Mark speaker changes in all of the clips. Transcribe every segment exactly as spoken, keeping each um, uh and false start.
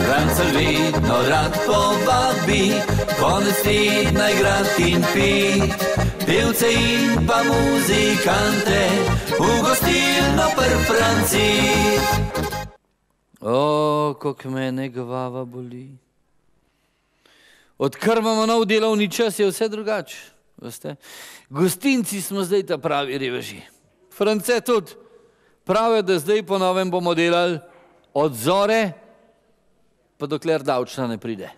Speaker 1: Rancel vedno rad povabi, konec tedna igrat in pit, pevce in pa muzikante v gostilno pr Franci. O, kako mene glava boli. Odkar imamo nov delovni čas, je vse drugače, veste. Gostinci smo zdaj ta pravi reveži. France tudi pravijo, da zdaj po novem bomo delali od zore, pa dokler davčna ne pride.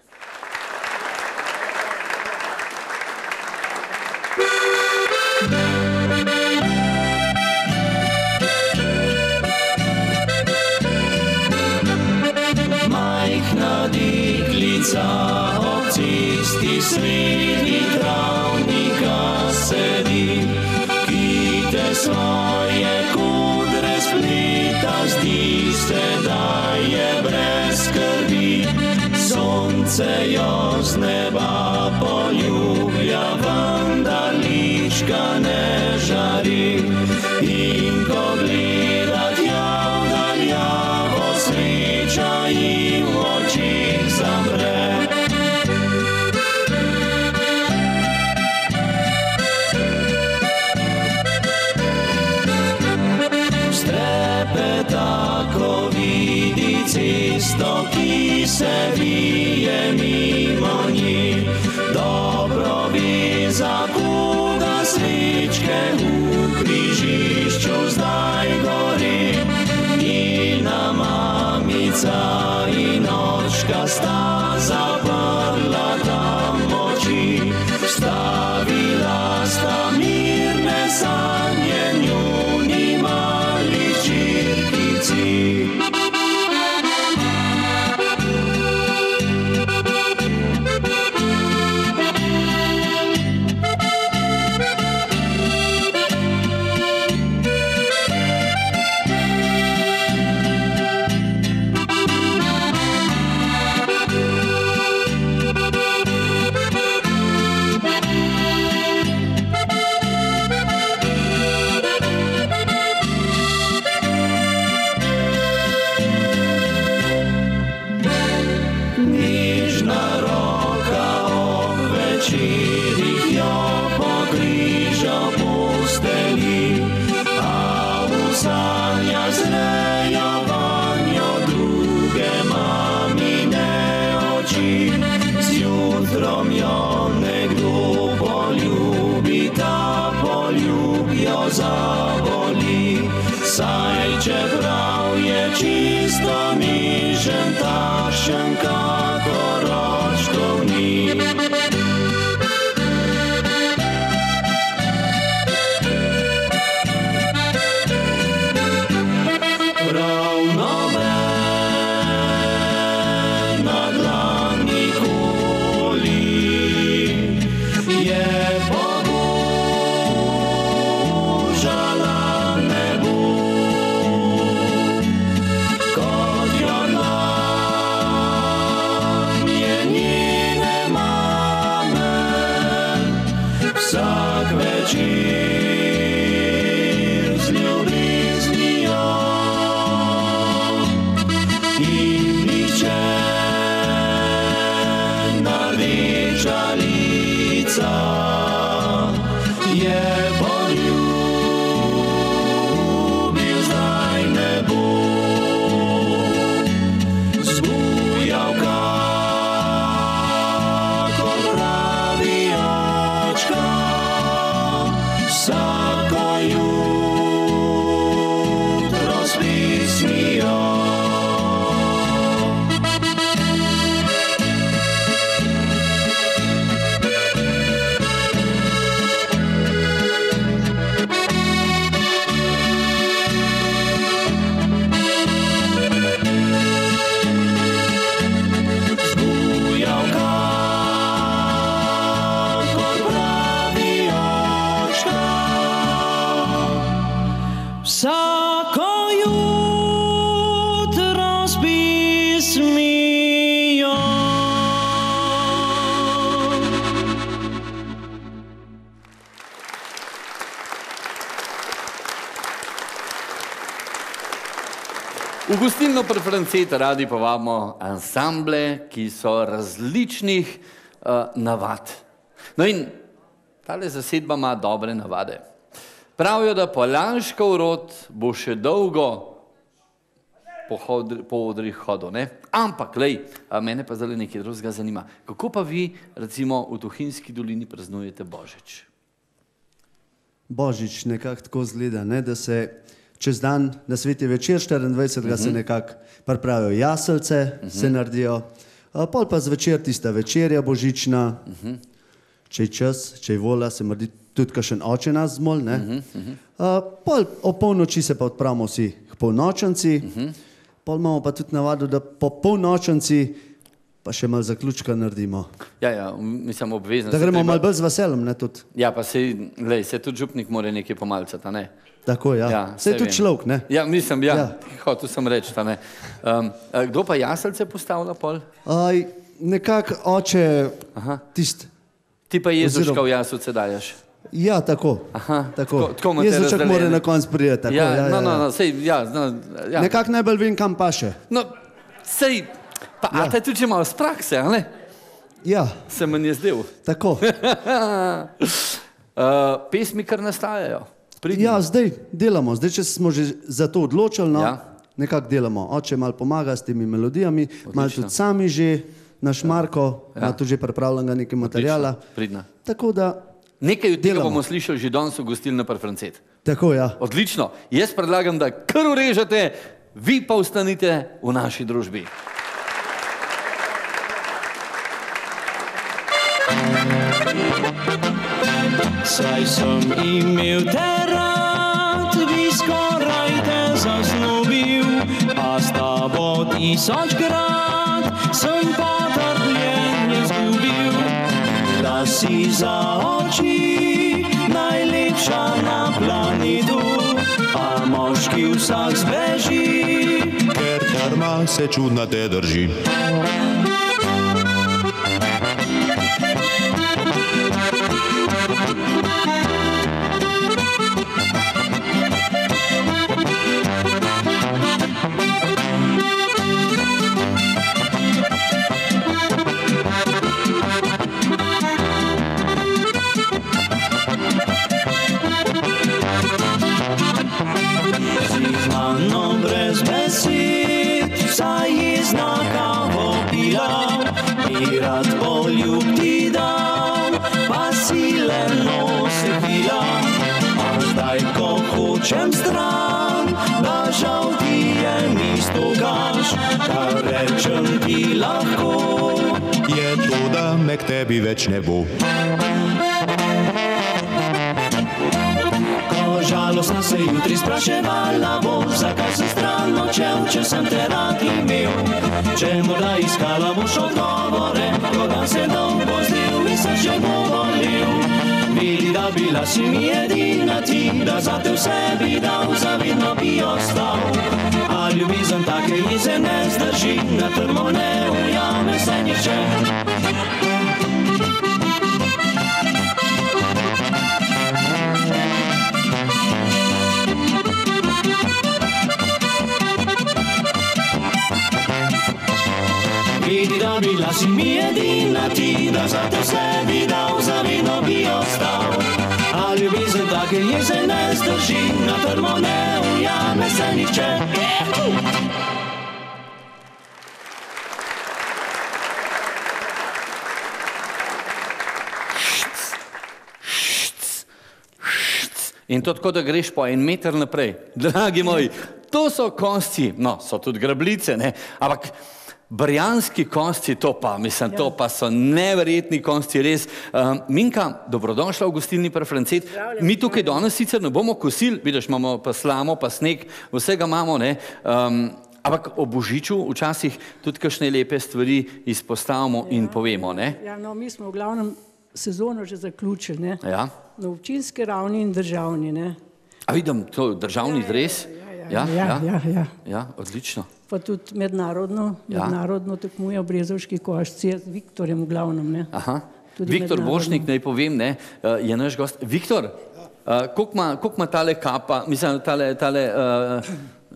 Speaker 2: Majhna deklica ob cesti sredi travnika sedi, ki te svoje kodre spleta, zdi se, da je brez skrbi. Sonce jo z neba poljublja, vendar lička ne žari. In ko gleda tja vdaljavo, sreča ji v očih zamre. Strepeta, ko vidi cesto, ki se vije mimo njih. Dobro ve, za koga svečke v križišču zdaj gori. Njena mamica in očka sta zaprla tam oči, stavila sta mirne sanje njuni mali čirkici. Zavoli, saj čeprav je čisto mižen, takšen kakor očkov ni. Prav noben na dlan nikoli je
Speaker 1: V gostilno pri Franceti radi povabimo ansamble, ki so različnih uh, navad. No in tale zasedba ima dobre navade. Pravijo, da Poljanškov rod bo še dolgo po, hodri, po odrih hodil, ne? Ampak, lej, mene pa zdaj nekaj drugega zanima. Kako pa vi, recimo, v Tuhinjski dolini praznujete Božič?
Speaker 3: Božič nekako tako zgleda, ne, da se čez dan na sveti večer štiriindvajsetega uh-huh. se nekako pripravijo jaselce, uh-huh. se naredijo, pol pa zvečer tista večerja božična, uh-huh. če je čas, če je volja, se naredi tudi kakšen oče nas zmol, ne. Uh-huh. Uh, pol o polnoči se pa odpravimo vsi k polnočanci, uh-huh. pol imamo pa tudi navado, da po polnočanci pa še malo zaključka naredimo.
Speaker 1: Ja, ja, mislim obvezno.
Speaker 3: Da gremo treba... malo bolj z veseljem, ne, tudi.
Speaker 1: Ja, pa se, lej, se tudi župnik mora nekaj pomalcati, a ne?
Speaker 3: Tako, ja. Ja se je tudi človek, ne?
Speaker 1: Ja, mislim, ja, ja. Hotel sem reči, a ne. Um, kdo pa jaselce postavlja pol?
Speaker 3: Aj, nekako oče tist.
Speaker 1: Ti pa Jezuška v jaselce daješ?
Speaker 3: Ja, tako. Aha, tako. Tako Jezušek mora na konc prijeti, tako.
Speaker 1: Ja,
Speaker 3: ja,
Speaker 1: no,
Speaker 3: ja,
Speaker 1: no,
Speaker 3: ja.
Speaker 1: no, sej, ja, no, ja.
Speaker 3: Nekako najbolj vem, kam paše.
Speaker 1: No, sej, pa ja. A te tudi že malo z prakse, a ne?
Speaker 3: Ja.
Speaker 1: Se meni je zdel.
Speaker 3: Tako.
Speaker 1: uh, pesmi kar nastajajo. Pridni.
Speaker 3: Ja, zdaj delamo. Zdaj, če smo že za to odločili, no,
Speaker 1: ja.
Speaker 3: nekako delamo. Oče malo pomaga s temi melodijami, malo tudi sami že, naš Marko, ja. Ima tu že pripravljenega nekaj materijala.
Speaker 1: Pridna.
Speaker 3: Tako da
Speaker 1: nekaj od tega bomo slišali že danes v gostilni pri Franceti.
Speaker 3: Tako, ja.
Speaker 1: Odlično. Jaz predlagam, da kar urežete, vi pa ostanite v naši družbi.
Speaker 2: Saj sem imel te rad, bi skoraj te zasnubil, a s tabo tisočkrat sem potrpljenje zgubil. Da si za oči najlepša na planetu, a moški vsak zbeži,
Speaker 4: ker karma se čudna te drži.
Speaker 2: Rad poljub ti dal, pa sile nosi pila, a zdaj, ko hočem stran, da žal ti je mesto gaš, kar rečem ti lahko,
Speaker 4: je to, da me k tebi več ne bo.
Speaker 2: Ko žalostna se jutri spraševala bo, zakaj sem stran odšel, če sem te rad imel. Če morda iskala boš odgovore, ko dan se dolgo zdel in se že bo bolel. Vidi, da bila si mi edina ti, da za te vse bi dal, zavidno bi ostal. A ljubezen take jeze ne zdrži, na trmo ne ujame se nihče. Vidi, da bila si mi edina ti, da za te vse bi dal, zavidno bi ostal. A ljubezen take jeze ne zdrži, na trmo ne ujame se nihče.
Speaker 1: In to tako, da greš po en meter naprej. Dragi moji, to so kosci, no, so tudi grablice, ne, ampak barjanski kosci, to pa, mislim, to pa so neverjetni kosci, res. Um, Minka, dobrodošla v gostilni pri Franceti. Mi tukaj danes sicer ne bomo kosili, vidiš, imamo pa slamo, pa sneg, vsega imamo, ne. Um, ampak o Božiču včasih tudi kakšne lepe stvari izpostavimo in povemo, ne.
Speaker 5: Ja, no, mi smo v glavnem sezono že zaključili, ne.
Speaker 1: Ja.
Speaker 5: Na občinski ravni in državni, ne.
Speaker 1: A vidim, to državni dres?
Speaker 5: Ja, ja, ja, ja.
Speaker 1: Ja, odlično.
Speaker 5: Pa tudi mednarodno, mednarodno tekmuje v Brezoški košci z Viktorjem v glavnem, ne.
Speaker 1: Aha. Viktor Bošnik, naj povem, ne, je naš gost. Viktor, koliko ima tale kapa, mislim, tale, tale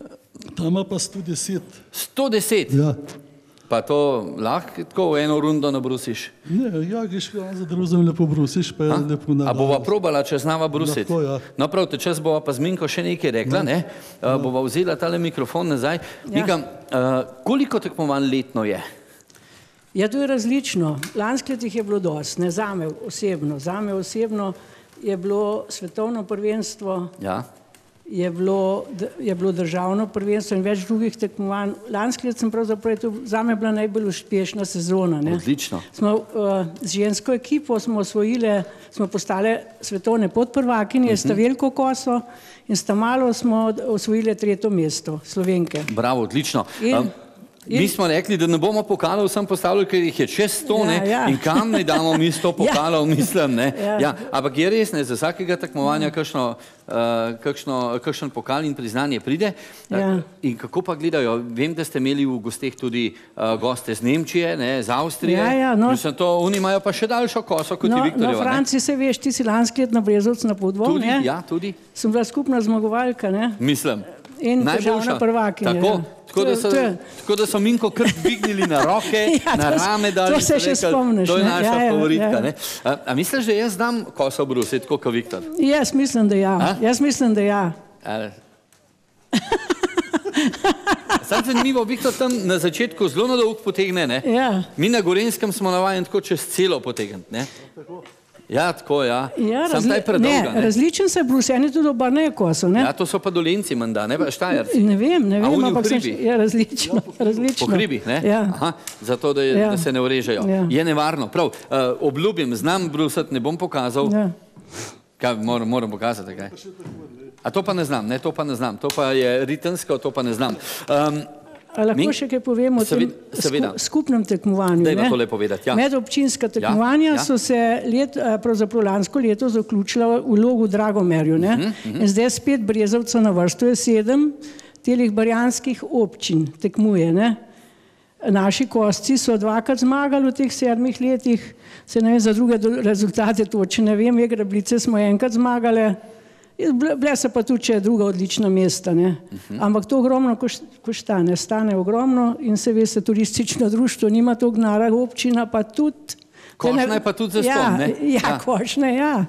Speaker 6: Tam ima pa sto deset.
Speaker 1: sto deset?
Speaker 6: Ja.
Speaker 1: Pa to lahko tako v eno rundo nabrusiš?
Speaker 6: Ne, ja, greš za drugim lepo brusiš, pa je
Speaker 1: A?
Speaker 6: lepo na.
Speaker 1: A bova probala, če znava brusiti?
Speaker 6: Lahko, ja.
Speaker 1: No prav, te čas bova pa z Minko še nekaj rekla, ne? Uh, bova vzela tale mikrofon nazaj. Minka, uh, koliko tekmovanj letno je?
Speaker 5: Ja, to je različno. Lansko let jih je bilo dosti, ne zame osebno. Zame osebno je bilo svetovno prvenstvo,
Speaker 1: Ja.
Speaker 5: je bilo, je bilo državno prvenstvo in več drugih tekmovanj. Lansko let sem pravzaprav, to zame bila najbolj uspešna sezona. Ne.
Speaker 1: Odlično.
Speaker 5: Smo uh, z žensko ekipo smo osvojile, smo postale svetovne podprvakinje, uh-huh. sta veliko koso in sta malo smo osvojile tretje mesto, Slovenke.
Speaker 1: Bravo, odlično.
Speaker 5: In,
Speaker 1: Um,
Speaker 5: in,
Speaker 1: mi smo rekli, da ne bomo pokalov vsem postavili, ker jih je čez sto,
Speaker 5: Ja,
Speaker 1: ne,
Speaker 5: ja.
Speaker 1: in kam ne damo mi sto pokalov, mislim, ne.
Speaker 5: Ja.
Speaker 1: Ja, ampak je res, ne, za vsakega tekmovanja kakšno, uh, kakšno, kakšen pokal in priznanje pride.
Speaker 5: Ja.
Speaker 1: In kako pa gledajo? Vem, da ste imeli v gosteh tudi uh, goste z Nemčije, ne, z Avstrije.
Speaker 5: Ja, ja, no.
Speaker 1: Mislim, to, oni imajo pa še daljšo koso kot
Speaker 5: no,
Speaker 1: je Viktorjeva,
Speaker 5: no, Franci, se veš, ti si lansko let na Brezovcu na Podvoju,
Speaker 1: Tudi,
Speaker 5: ne?
Speaker 1: ja, tudi.
Speaker 5: Sem bila skupna zmagovalka, ne?
Speaker 1: Mislim.
Speaker 5: In državna prvakinja.
Speaker 1: Tako,
Speaker 5: ja.
Speaker 1: tako, da so,
Speaker 5: To je-
Speaker 1: tako da so Minko kar dvignili na roke,
Speaker 5: Ja,
Speaker 1: na
Speaker 5: to se-
Speaker 1: rame dali.
Speaker 5: to se
Speaker 1: so
Speaker 5: še
Speaker 1: rekli,
Speaker 5: spomniš,
Speaker 1: To je
Speaker 5: ne?
Speaker 1: naša
Speaker 5: Ja, ja,
Speaker 1: favoritka.
Speaker 5: ja.
Speaker 1: Ne? A, a misliš, da jaz znam koso brusiti, tako kot Viktor?
Speaker 5: Jaz mislim, da ja.
Speaker 1: A?
Speaker 5: Jaz mislim, da ja.
Speaker 1: Ali- Sam zanimivo, Viktor tam na začetku zelo na dolg potegne, ne?
Speaker 5: Ja.
Speaker 1: Mi na Gorenskem smo navajeni tako čez celo potegniti, ne? Ja, tako, ja.
Speaker 5: Ja,
Speaker 1: Sam taj predolga,
Speaker 5: ne,
Speaker 1: ne?
Speaker 5: različen se brus, eni tudi obrnejo koso, ne?
Speaker 1: Ja, to so pa Dolenci menda, ne pa Štajerci.
Speaker 5: Ne vem, ne
Speaker 1: A
Speaker 5: vem,
Speaker 1: oni v
Speaker 5: ampak sem,
Speaker 1: hribih?
Speaker 5: ja, različno, različno.
Speaker 1: Po hribih, ne?
Speaker 5: Ja.
Speaker 1: Aha, zato, da, je,
Speaker 5: Ja.
Speaker 1: da se ne urežejo.
Speaker 5: Ja.
Speaker 1: Je nevarno. Prav, uh, obljubim, znam brusati, ne bom pokazal.
Speaker 5: Ja.
Speaker 1: Kaj, moram, moram pokazati, kaj? A to pa ne znam, ne, to pa ne znam. To pa je ritensko, to pa ne znam. Um,
Speaker 5: A lahko
Speaker 1: Min-
Speaker 5: še kaj povemo o tem
Speaker 1: Seveda, seveda.
Speaker 5: sku, skupnem tekmovanju?
Speaker 1: Dajva
Speaker 5: ne?
Speaker 1: tole povedati, ja.
Speaker 5: Medobčinska tekmovanja
Speaker 1: ja.
Speaker 5: so se let, eh, pravzaprav lansko leto zaključila v Logu Dragomerju. Ne?
Speaker 1: Mhm, mhm.
Speaker 5: In zdaj spet Brezovca na vrsto je sedem telih barjanskih občin tekmuje. Ne? Naši kosci so dvakrat zmagali v teh sedmih letih, se ne vem za druge do- rezultate točno ne vem, Grablice smo enkrat zmagali, Bile bile so pa tudi še druga odlična mesta, ne. Ampak to ogromno koš- košta, ne, stane ogromno in se veste, turistično društvo nima toliko denarja, občina pa tudi.
Speaker 1: Košna je pa tudi zastonj, ne?
Speaker 5: Ja, ja,
Speaker 1: Ja.
Speaker 5: Košna, ja.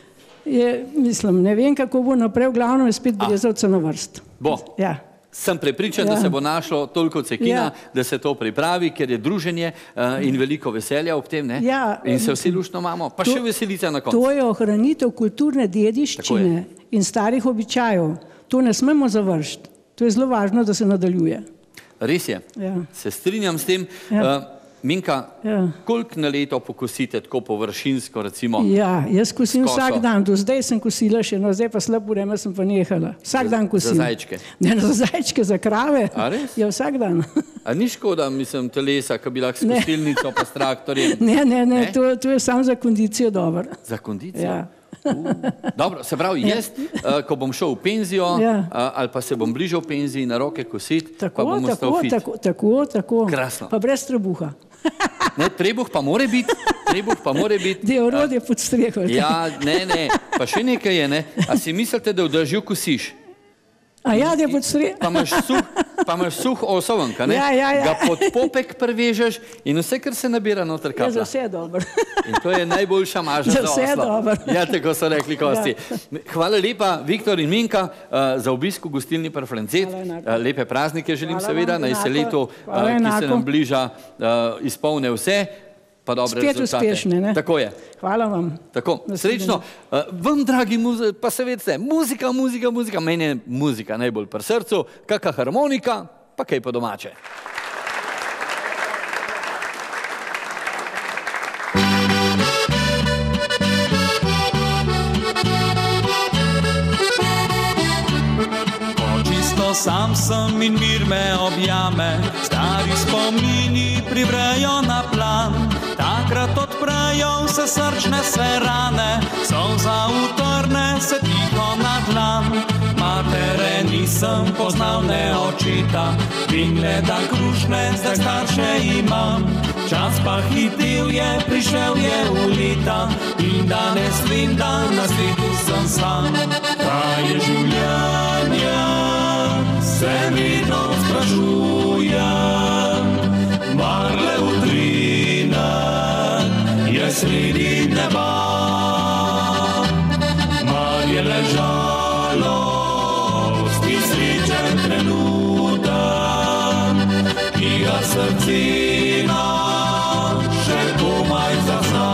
Speaker 5: Je, mislim, ne vem, kako bo naprej, v glavnem je spet Brezovca na vrst.
Speaker 1: Bo.
Speaker 5: Ja.
Speaker 1: Sem prepričan, ja. da
Speaker 5: Ja.
Speaker 1: se bo našlo toliko cekina,
Speaker 5: Ja.
Speaker 1: da se to pripravi, ker je druženje uh, in veliko veselja ob tem, ne?
Speaker 5: Ja,
Speaker 1: In se vsi luštno imamo, pa
Speaker 5: to-
Speaker 1: še veselica na koncu.
Speaker 5: To je ohranitev kulturne dediščine in starih običajev. To ne smemo završiti. To je zelo važno, da se nadaljuje.
Speaker 1: Res je.
Speaker 5: Ja.
Speaker 1: Se strinjam s tem.
Speaker 5: Ja.
Speaker 1: Uh, Minka,
Speaker 5: Ja.
Speaker 1: koliko na leto pokosite tako površinsko, recimo?
Speaker 5: Ja, jaz kosim
Speaker 1: S koso.
Speaker 5: vsak dan, do zdaj sem kosila še, no zdaj pa slabo vreme sem pa nehala. Vsak dan kosim.
Speaker 1: Za zajčke?
Speaker 5: Ne, za zajčke, za krave.
Speaker 1: A res?
Speaker 5: Ja, vsak dan.
Speaker 1: A ni škoda, mislim, telesa, ki bi lahko s
Speaker 5: Ne.
Speaker 1: kosilnico pa s traktorjem?
Speaker 5: Ne, ne, ne,
Speaker 1: Ne?
Speaker 5: to, to je samo za kondicijo dobro.
Speaker 1: Za kondicijo?
Speaker 5: Ja.
Speaker 1: Uh, dobro, se pravi, jaz, uh, ko bom šel v penzijo
Speaker 5: Ja.
Speaker 1: uh, ali pa se bom bližal penziji na roke kositi, pa
Speaker 5: Tako,
Speaker 1: bom ostal
Speaker 5: tako,
Speaker 1: fit.
Speaker 5: tako, tako, tako.
Speaker 1: Krasno.
Speaker 5: Pa brez trebuha.
Speaker 1: Ne, trebuh pa more biti, trebuh pa more biti.
Speaker 5: Da je orodje pod streho.
Speaker 1: Ja, ne, ne, pa še nekaj je, ne. A si mislite, da v dežju kosiš?
Speaker 5: A ja, da je pod streho.
Speaker 1: Pa imaš suh, pa imaš suh osovenka, ne?
Speaker 5: Ja, ja, ja.
Speaker 1: Ga pod popek prevežeš in vse, kar se nabira noter
Speaker 5: Ja,
Speaker 1: kaplja.
Speaker 5: za vse je dobro.
Speaker 1: In to je najboljša maža
Speaker 5: Za
Speaker 1: za
Speaker 5: vse
Speaker 1: oslo.
Speaker 5: dobro.
Speaker 1: Ja, tako so rekli kosti. Hvala lepa, Viktor in Minka, uh, za obisk v gostilni Parflancet.
Speaker 5: Hvala enako.
Speaker 1: Uh, lepe praznike želim
Speaker 5: Hvala
Speaker 1: seveda,
Speaker 5: vam
Speaker 1: naj se
Speaker 5: enako.
Speaker 1: leto, uh,
Speaker 5: Hvala
Speaker 1: ki se
Speaker 5: enako.
Speaker 1: nam bliža, uh, izpolne vse, pa dobre
Speaker 5: Spet
Speaker 1: rezultate.
Speaker 5: uspešne, ne?
Speaker 1: Tako je.
Speaker 5: Hvala vam.
Speaker 1: Tako,
Speaker 5: Naslednje.
Speaker 1: srečno. Uh, vam, dragi muzi, pa se vedete, muzika, muzika, muzika, meni je muzika najbolj pri srcu, kakšna harmonika, pa kaj po domače.
Speaker 2: Čisto sam sem in mir me objame, stari spomini privrejo na plan. Takrat odprejo se srčne se rane, solza utrne se tiho na dlan. Matere nisem poznal, ne očeta, in gledam krušne, zdaj starše imam. Čas pa hitel je, prišel je ulita, in danes vem, da na svetu sem sam. Kaj je življenje, se vedno sprašujem, marle utrina je sredi neba, mar je ležalost in srečen trenutek, ki ga srcina še komaj zazna.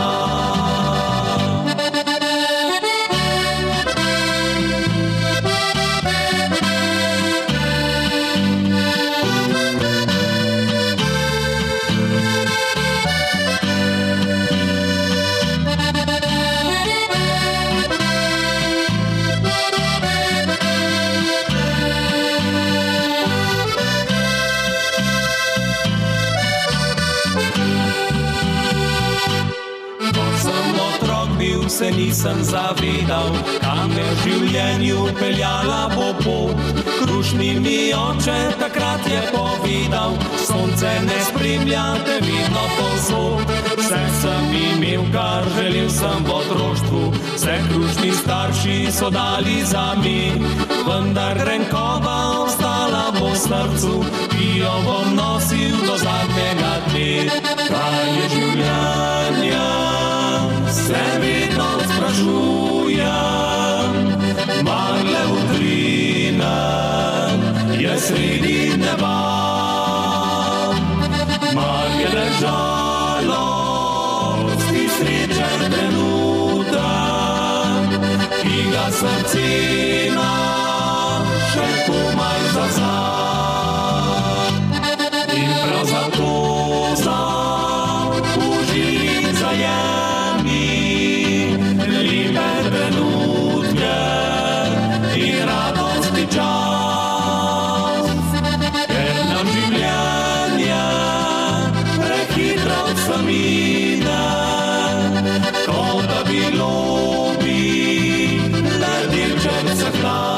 Speaker 2: Se nisem zavedal, kam me v življenju peljala bo pot. Krušni mi oče takrat je povedal, sonce ne spremlja te vedno povsod. Vse sem imel, kar želel sem v otroštvu, vse krušni starši so dali za me, vendar grenkoba ostala bo v srcu, ki jo bom nosil do zadnjega dne. Kaj je življenje? Se vedno sprašujem, marle utrina je sredi neba, mar je ležalost in srečen trenutek, ki ga srcina še komaj zazna. In prav zato zaužim zajemni lepe trenutke in radostni čas, ker nam življenje prehitro se mine, kot da bilo bi le delček vseh nas.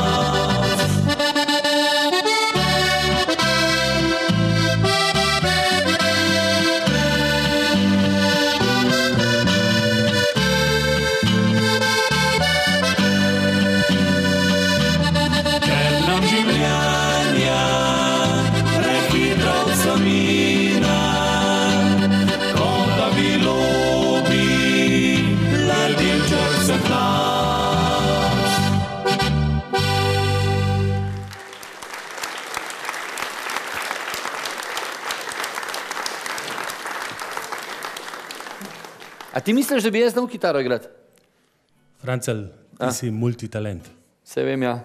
Speaker 1: A ti misliš, da bi jaz znal kitaro igrati?
Speaker 7: Francel, ti A? si multitalent.
Speaker 1: Se vem, ja.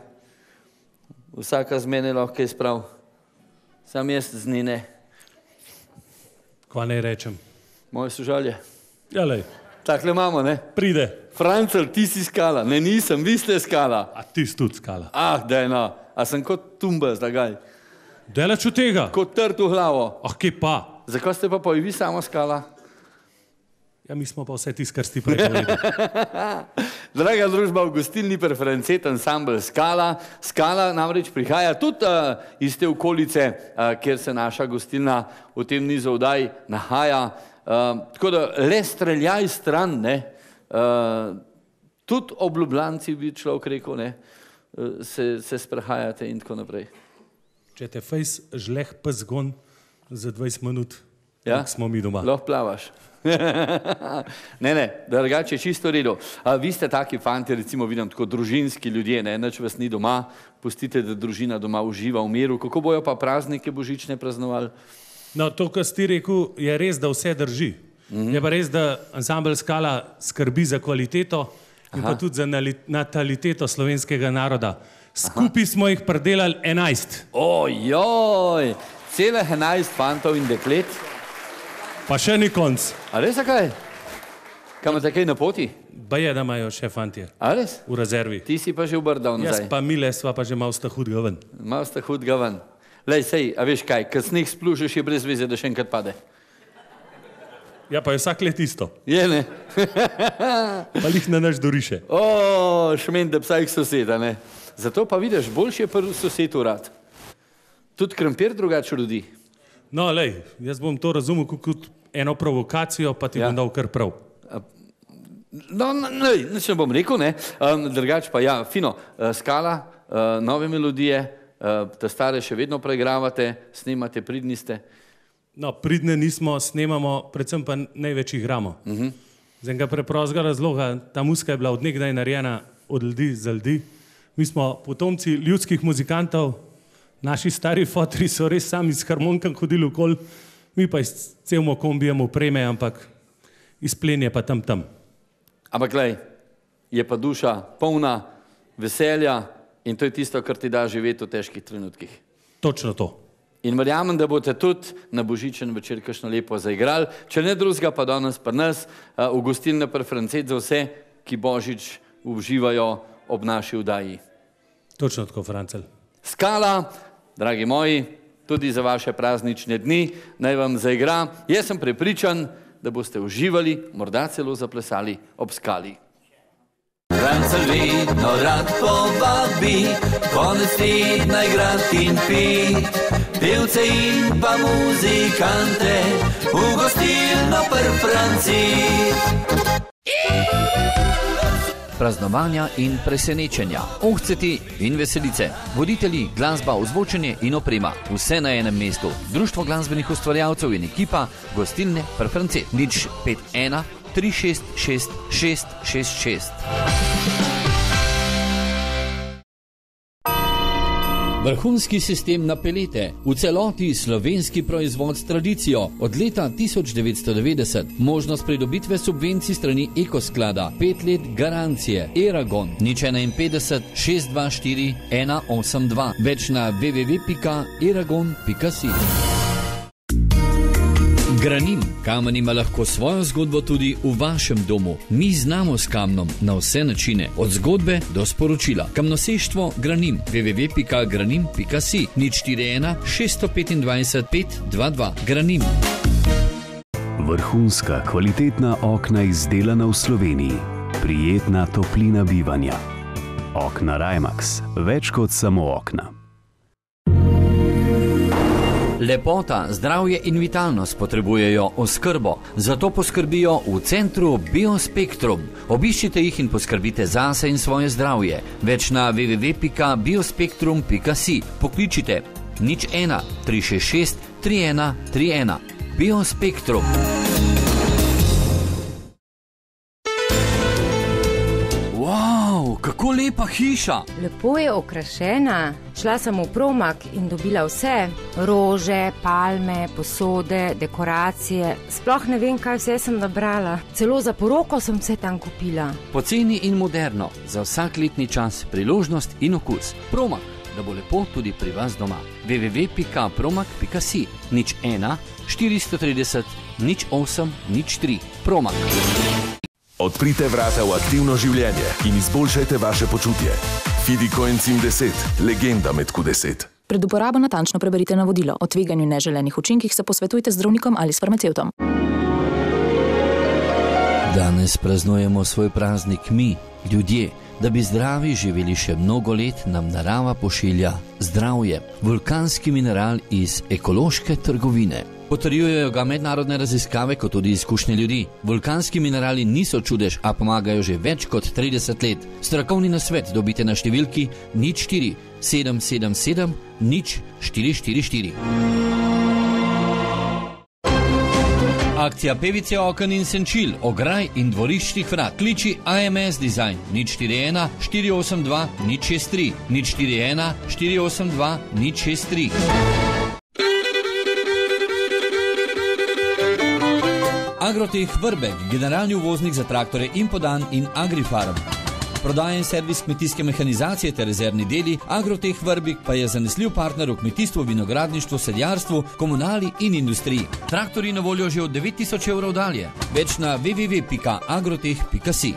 Speaker 1: Vsaka z mene lahko je sprav. Sam jaz z njih ne.
Speaker 7: Kva naj rečem?
Speaker 1: Moje sožalje.
Speaker 7: Ja, lej.
Speaker 1: Takle imamo, ne?
Speaker 7: Pride.
Speaker 1: Francel, ti si skala. Ne, nisem, vi ste skala.
Speaker 7: A ti si tudi skala.
Speaker 1: Ah, daj no. A sem kot tumba zdagaj.
Speaker 7: Delač od tega?
Speaker 1: Kot trd v glavo.
Speaker 7: Ah, kje pa?
Speaker 1: Zakaj ste pa pa i vi samo skala?
Speaker 7: Ja, mi smo pa vse tis, kar si prej povedal.
Speaker 1: Draga družba, v gostilni Preferencet ansambl Skala. Skala namreč prihaja tudi uh, iz te okolice, uh, kjer se naša gostilna v tem nizu vdaj nahaja. Uh, tako da le streljaj stran, ne. Uh, tudi ob Ljubljanci bi človek rekel, ne, uh, se, se sprehajate in tako naprej.
Speaker 7: Če te fejs žleh pes gon za dvajset minut,
Speaker 1: ja?
Speaker 7: smo mi doma.
Speaker 1: Lahko plavaš. ne, ne, drugače je čisto v redu. A, vi ste taki fanti, recimo vidim tako družinski ljudje, ne, nič vas ni doma, pustite, da družina doma uživa v miru. Kako bojo pa praznike božične praznovali?
Speaker 7: No, to, kar si ti rekel, je res, da vse drži. Mm-hmm. Je pa res, da ansambl Skala skrbi za kvaliteto in Aha. pa tudi za nataliteto slovenskega naroda. Skupaj smo jih predelali enajst.
Speaker 1: Ojoj, cele enajst fantov in deklet.
Speaker 7: Pa še ni konc.
Speaker 1: A res, a kaj? Kaj imate kaj na poti?
Speaker 7: Ba je, da imajo še fantje.
Speaker 1: A res?
Speaker 7: V rezervi.
Speaker 1: Ti si pa že obrdal nazaj.
Speaker 7: Jaz pa Mile sva pa že malo sta hudga ven.
Speaker 1: Malo sta hudga ven. Lej, sej, a veš kaj, kad sneg splužeš, je brez veze, da še enkrat pade.
Speaker 7: Ja, pa je vsak let isto.
Speaker 1: Je, ne?
Speaker 7: Pa lih na naš doriše.
Speaker 1: O, šmende psa jih soseda, ne? Zato pa vidiš, boljši je prvi sosed urad. Tudi krompir drugače rodi.
Speaker 7: No, lej, jaz bom to razumel kot eno provokacijo, pa ti ja. bom dal kar prav.
Speaker 1: No, ne, nič ne bom rekel, ne. Um, drugače pa ja, fino, uh, Skala, uh, nove melodije, te stare še vedno preigravate, snemate, pridni ste?
Speaker 7: No, pridne nismo, snemamo, predvsem pa največ igramo. Uh-huh. Z enega preprostega razloga, ta muzika je bila od nekdaj narejena od ljudi za ljudi. Mi smo potomci ljudskih muzikantov, naši stari fotri so res sami s harmonikam hodili okoli, mi pa s celimo kombijem opreme, ampak izplen je pa tam tam.
Speaker 1: Ampak glej, je pa duša polna veselja in to je tisto, kar ti da živeti v težkih trenutkih.
Speaker 7: Točno to.
Speaker 1: In verjamem, da boste tudi na božičen večer kakšno lepo zaigrali, če ne drugega pa danes pri nas v gostilni pri Francet za vse, ki božič uživajo ob naši vdaji.
Speaker 7: Točno tako, Francel.
Speaker 1: Skala, dragi moji, tudi za vaše praznične dni, naj vam zaigra. Jaz sem prepričan, da boste uživali, morda celo zaplesali ob skali.
Speaker 2: Francel vedno rad povabi, konec tedna igrat in pit, pevce in pa muzikante v gostilno pri Francet.
Speaker 8: Praznovanja in presenečenja, ohceti in veselice, voditelji, glasba, ozvočenje in oprema, vse na enem mestu. Društvo glasbenih ustvarjalcev in ekipa gostilne pri Francet. Nič pet ena tri šest šest šest šest šest. Vrhunski sistem na pelete, v celoti slovenski proizvod s tradicijo, od leta tisoč devetsto devetdeset, možnost pridobitve subvencij strani Ekosklada, pet let garancije, Eragon, nič enainpetdeset šest dva štiri ena osem dva, več na w w w pika eragon pika si. Granim. Kamen ima lahko svojo zgodbo tudi v vašem domu. Mi znamo s kamnom na vse načine, od zgodbe do sporočila. Kamnoseštvo Granim. w w w pika granim pika si. nič štiri ena šest petindvajset pet dva dva. Granim.
Speaker 9: Vrhunska, kvalitetna okna izdelana v Sloveniji. Prijetna toplina bivanja. Okna Rajmax. Več kot samo okna.
Speaker 8: Lepota, zdravje in vitalnost potrebujejo oskrbo, zato poskrbijo v centru Biospektrum. Obiščite jih in poskrbite zase in svoje zdravje. Več na w w w pika biospektrum pika si. Pokličite nič ena tri šest šest tri ena tri ena. Biospektrum. Wow, kako lepa hiša!
Speaker 10: Lepo je okrašena. Šla sem v Promag in dobila vse. Rože, palme, posode, dekoracije. Sploh ne vem, kaj vse sem nabrala. Celo za poroko sem vse tam kupila.
Speaker 8: Poceni in moderno, za vsak letni čas, priložnost in okus. Promag, da bo lepo tudi pri vas doma. w w w pika promag pika si. nič ena štiristo trideset nič osem nič tri. Promag.
Speaker 11: Odprite vrata v aktivno življenje in izboljšajte vaše počutje. Fidicoenzim deset, legenda med Q deset.
Speaker 12: Pred uporabo natančno preberite navodilo. O tveganju in neželenih učinkih se posvetujte z zdravnikom ali s farmacevtom.
Speaker 8: Danes praznujemo svoj praznik mi, ljudje. Da bi zdravi živeli še mnogo let, nam narava pošilja zdravje. Vulkanski mineral iz ekološke trgovine. Potrjujejo ga mednarodne raziskave kot tudi izkušnje ljudi. Vulkanski minerali niso čudež, a pomagajo že več kot trideset let. Strokovni nasvet dobite na številki nič štiri sedem sedem sedem nič štiri štiri štiri. Akcija Pevice oken in senčil, ograj in dvoriščnih vrat. Kliči A M S Design nič štiri ena štiri osem dva nič šest tri nič štiri ena štiri osem dva nič šest tri. Agrotech Vrbek, generalni uvoznik za traktore Impodan in Agrifarm. Prodaja in servis kmetijske mehanizacije ter rezervni deli, Agrotech Vrbik pa je zanesljiv partner v kmetijstvu, vinogradništvu, sadjarstvu, komunali in industriji. Traktori na voljo že od devet tisoč evrov dalje. Več na w w w pika agrotech pika si.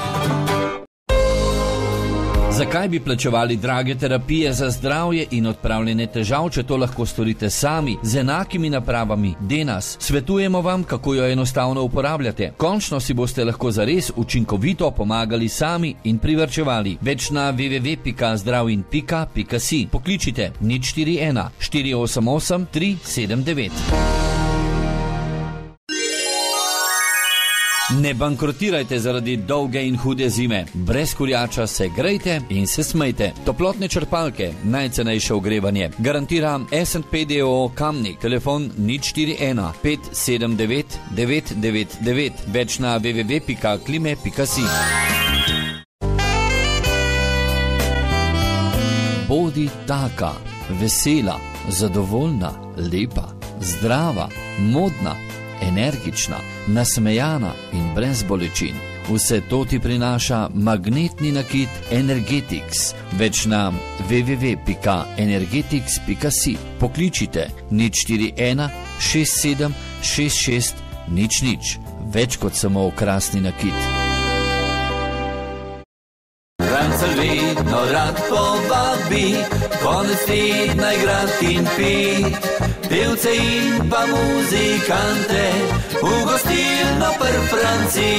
Speaker 8: Zakaj bi plačevali drage terapije za zdravje in odpravljene težav, če to lahko storite sami, z enakimi napravami Denas? Svetujemo vam, kako jo enostavno uporabljate. Končno si boste lahko zares učinkovito pomagali sami in privrčevali. Več na w w w pika zdravin pika si. Pokličite nič štiri ena štiri osem osem tri sedem devet. Ne bankrotirajte zaradi dolge in hude zime. Brez kurjača se grejte in se smejte. Toplotne črpalke, najcenejše ogrevanje. Garantira S and P d o o Kamnik. Telefon nič štiri ena pet sedem devet devet devet devet. Več na w w w pika klime pika si. Bodi taka, vesela, zadovoljna, lepa, zdrava, modna, energična, nasmejana in brez bolečin. Vse to ti prinaša magnetni nakit Energetix. Več na w w w pika energetix pika si. Pokličite nič štiri ena šest sedem šest šest nič nič. Več kot samo okrasni nakit.
Speaker 1: Rancel vedno rad povabi, konec tedna igrat in pit. Pevce in pa muzikante, v gostilno pr Franci.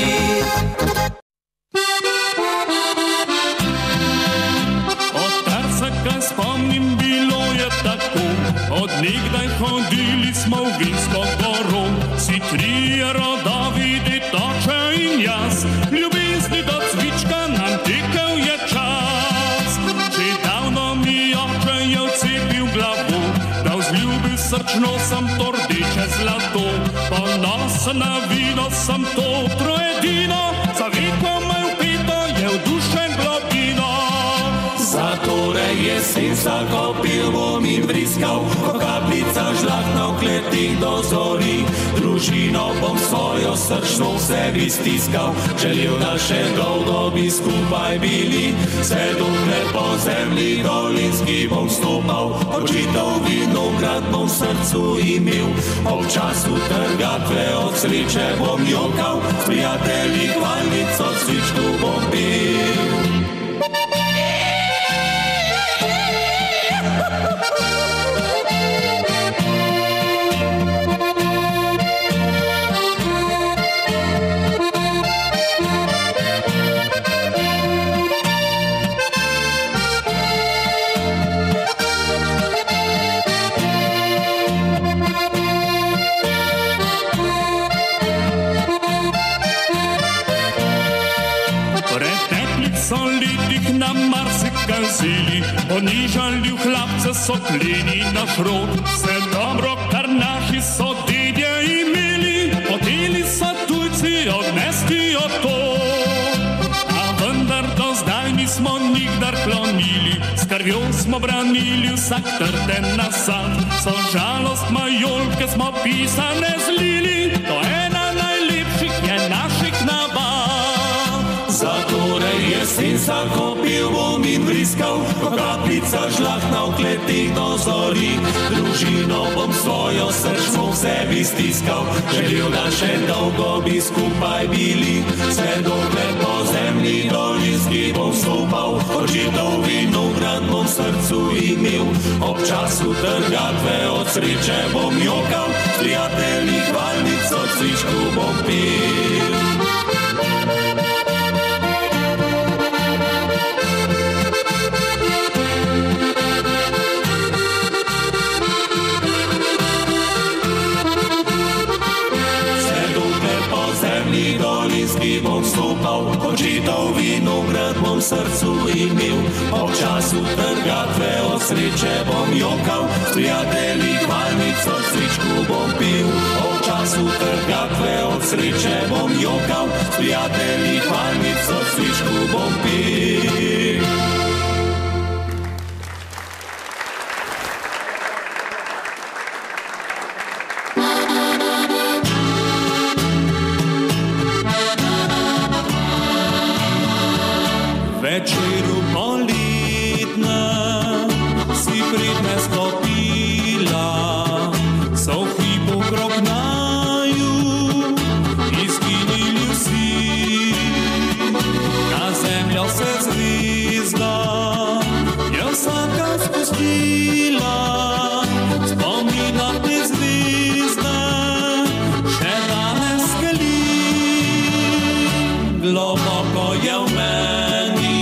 Speaker 13: Odkar se kaj spomnim, bilo je tako, od nekdaj hodili smo v Vinsko goro. Si trije rodovi, detoče in jaz, ljubezni do cvička nam tekel je čas. Že davno mi oče je vcepil glavo, da vzljubil srčno sem to rdeče zlato. Ponosen na vino sem to trojedino, za veko me vpito je v duše globino.
Speaker 2: Zatorej jesen zakopil bom in vriskal, po kaplicah žlahnal kletih do zori. Družino bom svojo srčno v sebi stiskal, želel, da še dolgo bi skupaj bili. Vse dokler po zemlji dolinski bom stopal, očitov vinograd bom v srcu imel. Ob času trgatve od sreče bom jokal, s prijatelji hvalnico cvičku bom pil.
Speaker 13: Ponižali v hlapce so kleni naš rod, vse dobro, kar naši so dedje imeli, hoteli so tujci odnesti od to. A vendar do zdaj nismo nikdar klonili, s krvjo smo branili vsak trden nasad. So žalost majolke smo pisane zlili, to ena najlepših je naših navad.
Speaker 2: Zatorej jesen zakopil bom in vriskal, po kaplicah žlahnal kletih do zori. Družino bom svojo srčno v sebi stiskal, želel, da še dolgo bi skupaj bili. Vse dokler po zemlji dolinski bom stopal, očitov vinograd bom v srcu imel. Ob času trgatve od sreče bom jokal, s prijatelji hvalnico cvičku bom pil. Dolinski bom stopal, očitov vinograd bom v srcu imel. Ob času trgatve od sreče bom jokal, s prijatelji hvalnico cvičku bom pil. Ob času trgatve od sreče bom jokal, s prijatelji hvalnico cvičku bom pil.
Speaker 13: Večeru poletna si pridne stopila, so v hipu krog naju izginili vsi. Na zemljo se zvezda je vsaka spustila, spomnila te zvezde še danes skeli. Globoko je v meni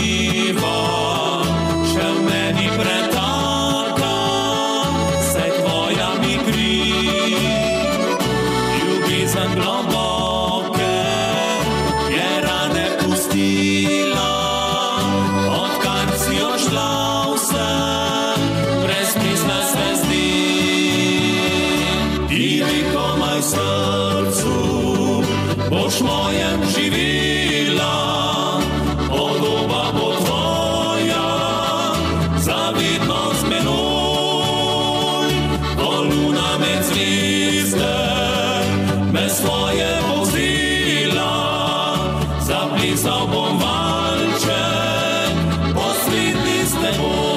Speaker 13: živa, še v meni pretaka, se tvoja
Speaker 2: zvizde, me svoje vozila, zapisal bom valček, poslednji s teboj.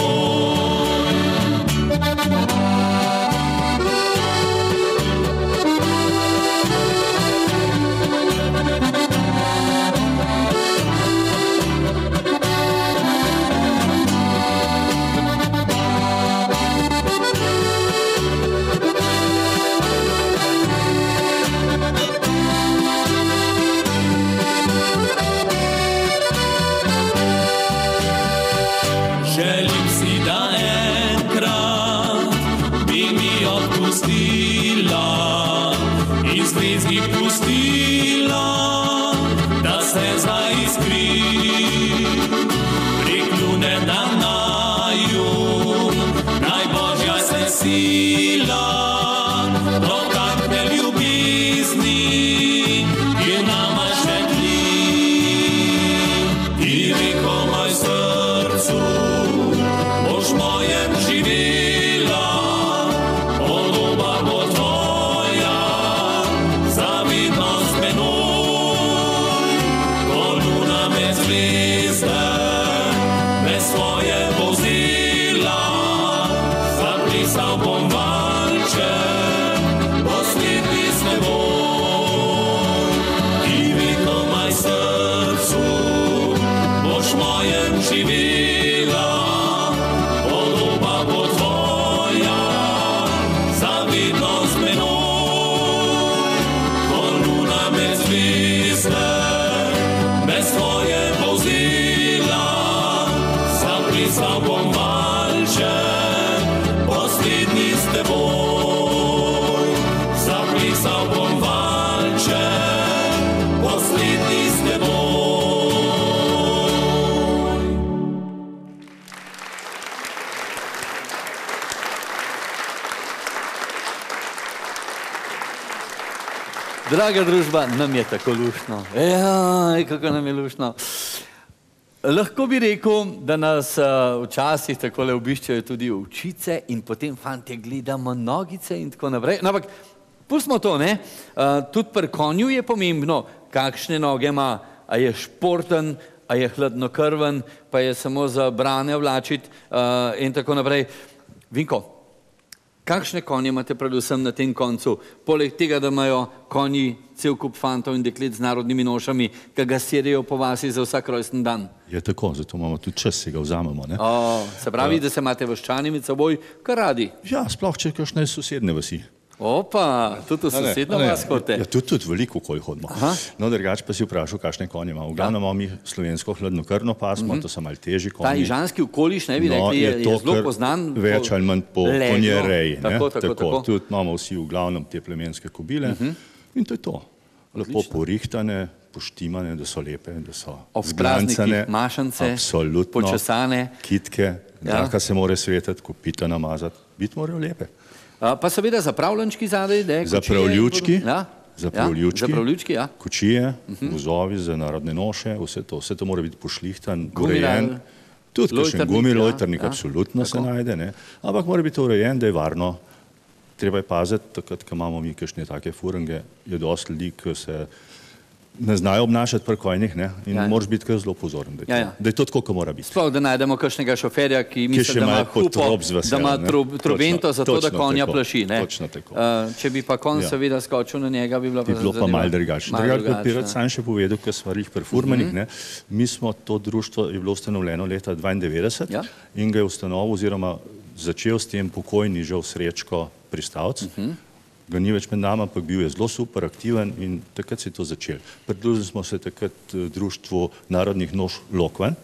Speaker 2: Želim si, da enkrat bi mi odpustila in zvezdi pustila, da se zaiskri. Prikljune da naju, najbožja se sila, dotakne ljubizni in nama švetli. Ti reko moj srcu, boš mojem živela, podoba bo tvoja, zavidnost menoj. Ko luna me zvezde, me svoje vozila, zaplisal bom valček, poslednji s teboj. Ti vedno maj srcu, boš mojem živela, podoba bo tvoja, zavidnost menoj. Ko luna me zvizde, me svoje vozila, zaplisal bom valček, poslednji s teboj. Zaplisal bom valček, poslednji s teboj.
Speaker 1: Draga družba, nam je tako luštno. Ejaj, kako nam je luštno. Lahko bi rekel, da nas uh, včasih takole obiščajo tudi ovčice in potem fantje gledamo nogice in tako naprej. No, ampak pustimo to, ne? Uh, tudi pri konju je pomembno, kakšne noge ima, a je športen, a je hladnokrven, pa je samo za brane vlačiti uh, in tako naprej. Vinko, kakšne konje imate predvsem na tem koncu? Poleg tega, da imajo konji cel kup fantov in deklet z narodnimi nošami, ki ga sedijo po vasi za vsak rojsten dan.
Speaker 14: Je tako, zato imamo tudi čas, si ga vzamemo. Ne?
Speaker 1: O, se pravi, da se imate vaščani med seboj kar radi.
Speaker 14: Ja, sploh če kakšne sosedne vasi.
Speaker 1: Opa, tudi v sosedno vas hodite.
Speaker 14: Ja, tudi, tudi veliko okoli hodimo. No, drugač pa si vprašal, kakšne konje ima. V glavnem imamo mi slovensko hladnokrvno pasmo, to so malo težji konji.
Speaker 1: Ta ižanski okoliš, ne bi rekli, je zelo poznan.
Speaker 14: Več ali manj po konjereji.
Speaker 1: Tako, tako, tako.
Speaker 14: Tudi imamo vsi v glavnem te plemenske kobile in to je to. Lepo porihtane, poštimane, da so lepe, da so zglancane,
Speaker 1: mašance,
Speaker 14: absolutno,
Speaker 1: počesane,
Speaker 14: kitke, draka se more svetati, kopita namazati, biti morajo lepe.
Speaker 1: Pa seveda zapravljančki zadaj, da je
Speaker 14: zapravljučki,
Speaker 1: ja?
Speaker 14: zapravljučki,
Speaker 1: ja, zapravljučki, ja.
Speaker 14: Kočije, vozovi za narodne noše, vse to, vse to mora biti pošlihtan, urejen. Tudi kakšen gumilojtrnik, absolutno se najde, ne. Ampak mora biti urejen, da je varno. Treba je paziti, takrat, ko imamo mi kakšne take furenge, je dosti ljudi, ki se ne znajo obnašati pri konjih, ne, in moraš biti kar zelo pozoren, da je to tako, ko mora biti.
Speaker 1: Sploh, da najdemo kakšnega šoferja, ki misli, da ima hupo, da ima trobento za to, da konja plaši, ne.
Speaker 14: Točno tako.
Speaker 1: Če bi pa konj seveda skočil na njega, bi bila pa
Speaker 14: zadeva. Bi bilo pa malo drugače. Drugače bi rad sam še povedal, ker smo jih pri furmanih, ne. Mi smo, to društvo je bilo ustanovljeno leta dvaindevetdeset in ga je ustanovil oziroma začel s tem pokojni žal Srečko Pristavc. Ga ni več med nama, ampak bil je zelo super, aktiven in takrat se je to začel. Pridružili smo se takrat društvu narodnih noš Lokvanj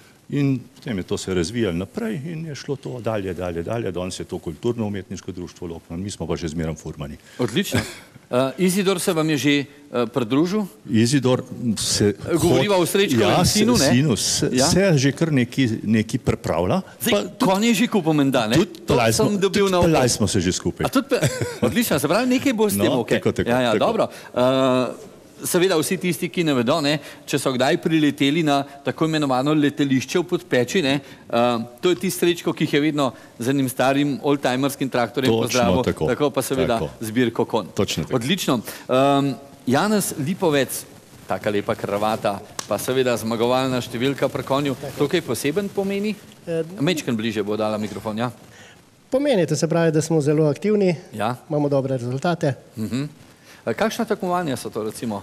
Speaker 14: in potem je to se razvijalo naprej in je šlo to dalje, dalje, dalje. Danes je to kulturno-umetniško društvo Lokvanj, mi smo pa že zmeraj furmani.
Speaker 1: Odlično. Izidor se vam je že pridružil?
Speaker 14: Izidor se...
Speaker 1: Govoriva o Srečkovem sinu, ne?
Speaker 14: Sinu, se že kar nekaj pripravlja.
Speaker 1: Zdaj, konj je že kupil menda, ne? To sem dobil na oko.
Speaker 14: Pelaj smo se že skupaj.
Speaker 1: Odlično, se pravi, nekaj bo s tem, ok.
Speaker 14: Tako, tako.
Speaker 1: Ja, ja, dobro. seveda vsi tisti, ki ne vedo, ne, če so kdaj prileteli na tako imenovano letališče v Podpeči, ne, uh, to je tisti srečko, ki jih je vedno z enim starim oldtimerskim traktorjem pozdravil, tako. tako pa seveda tako. Zbirko kon. Odlično. Um, Janez Lipovec, taka lepa kravata, pa seveda zmagovalna številka pri konju, to kaj poseben pomeni? Mečken bliže bo dala mikrofon, ja?
Speaker 15: Pomeni, to se pravi, da smo zelo aktivni,
Speaker 1: ja.
Speaker 15: Imamo dobre rezultate.
Speaker 1: Uh-huh. Kakšna tekmovanja so to, recimo?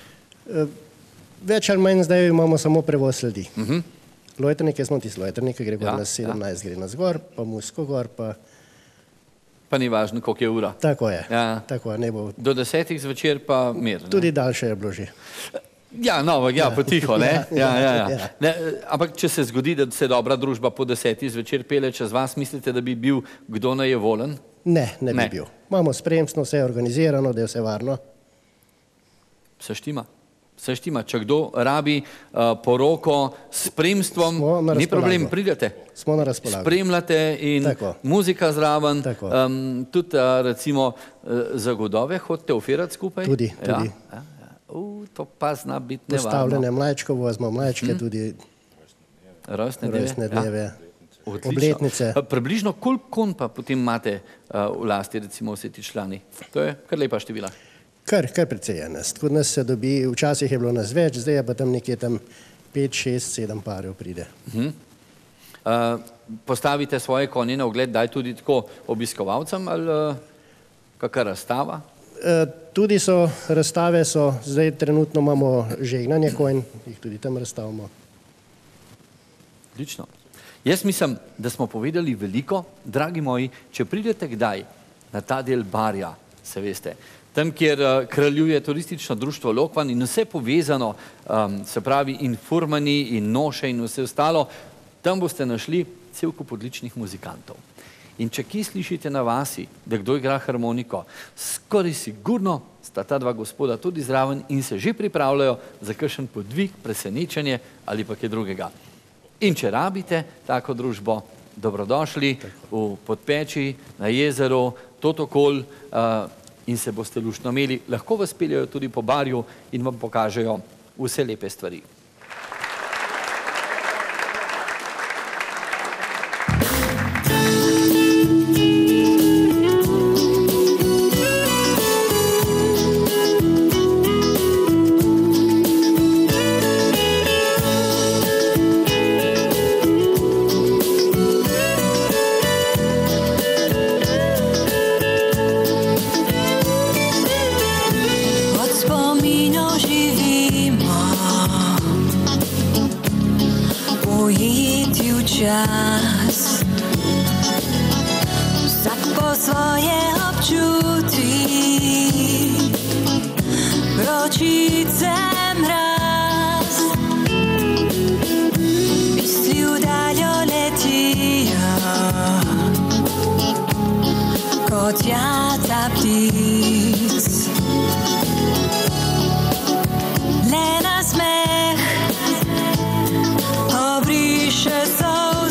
Speaker 15: Več ali manj zdaj imamo samo prevoz ljudi.
Speaker 1: Uh-huh.
Speaker 15: Lojtrnike smo tisti lojtrnike, gre gor
Speaker 1: ja,
Speaker 15: na sedemnajst, ja. Gre na zgor, pa Musko gor, pa...
Speaker 1: Pa ni važno, koliko je ura.
Speaker 15: Tako je,
Speaker 1: ja.
Speaker 15: Tako je, ne bo...
Speaker 1: Do desetih zvečer pa mir. Ne?
Speaker 15: Tudi daljše je bilo že.
Speaker 1: Ja, no, ja,
Speaker 15: ja.
Speaker 1: potiho, ne?
Speaker 15: Ja,
Speaker 1: ja, ja, ja.
Speaker 15: ja.
Speaker 1: Ne, ampak če se zgodi, da se dobra družba po desetih zvečer pele čez vas, mislite, da bi bil kdo najevolen?
Speaker 15: Ne, ne bi ne. bil. Imamo spremstvo, vse je organizirano, da je vse varno.
Speaker 1: Se štima. Se štima. Če kdo rabi uh, poroko s spremstvom, ni problem, pridete.
Speaker 15: Smo na razpolago.
Speaker 1: Spremljate in
Speaker 15: tako.
Speaker 1: Muzika zraven. Um, tudi uh, recimo uh, za godove hodite ofirati skupaj?
Speaker 15: Tudi,
Speaker 1: ja?
Speaker 15: tudi.
Speaker 1: Ja, ja. Uh, to pa zna biti nevarno.
Speaker 15: Postavljene mlečko, vozimo mlečke, hmm. tudi
Speaker 1: rojstne dneve.
Speaker 15: Rojstne dneve.
Speaker 1: Ja.
Speaker 15: Obletnice.
Speaker 1: Približno koliko kon pa potem imate uh, v lasti, recimo vsi ti člani? To je kar lepa števila.
Speaker 15: Kar, kar precej je nas. Tako nas se dobi, včasih je bilo nas več, zdaj je pa tam nekje tam pet, šest, sedem parjev pride.
Speaker 1: Uh-huh. uh, postavite svoje konje na ogled, daj tudi tako obiskovalcem ali uh, kakšna razstava?
Speaker 15: Uh, tudi so razstave, so, zdaj trenutno imamo žegnanje konj, jih tudi tam razstavimo.
Speaker 1: Odlično. Jaz mislim, da smo povedali veliko, dragi moji, če pridete kdaj na ta del Barja, se veste, tam, kjer uh, kraljuje turistično društvo Lokvan in vse povezano, um, se pravi in furmani in noše in vse ostalo, tam boste našli cel kup odličnih muzikantov. In če kje slišite na vasi, da kdo igra harmoniko, skoraj sigurno sta ta dva gospoda tudi zraven in se že pripravljajo za kakšen podvig, presenečenje ali pa kaj drugega. In če rabite tako družbo, dobrodošli v Podpeči, na jezeru, Totokol, uh, in se boste luštno imeli, lahko vas peljajo tudi po barju in vam pokažejo vse lepe stvari.
Speaker 16: Čas. Vsak po svoje občuti, ročice mraz, misli v daljo letijo, kot jata ptic. Le nasmeh obriše so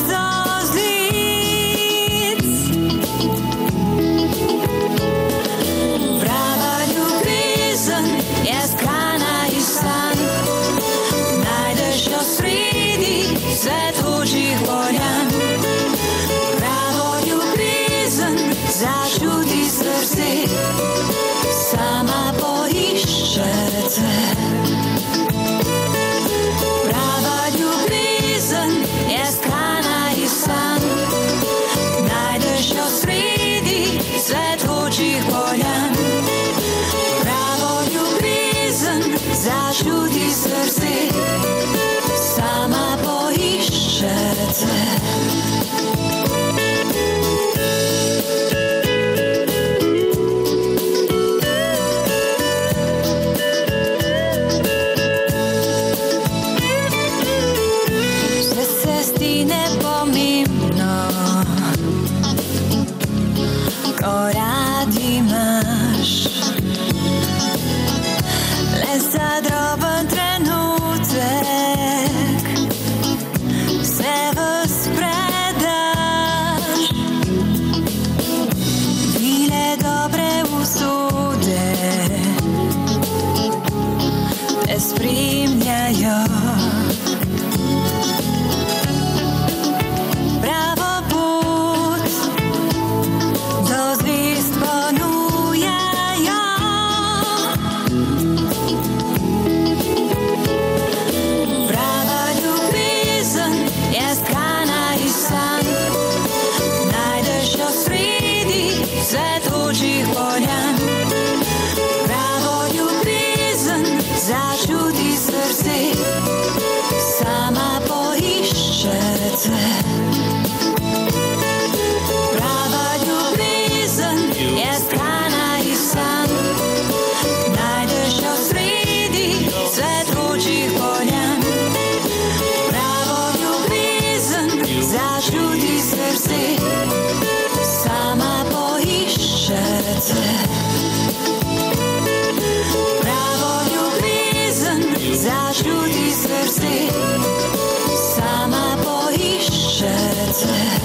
Speaker 16: sama poišče te. Prava ljubezen je skrana in san, najdeš jo sredi svetločih poljan. Pravo ljubezen začuti srce, sama poišče te. Rad imaš, le za droben cvetočih poljan. Pravo ljubezen začuti srce, sama poišče cvet. Prava ljubezen je strana iz san, najdeš jo sredi cvetočih poljan. Pravo ljubezen začuti srce, sama poišče cvet. Pravo ljubezen začuti srce, sama poišče cvet.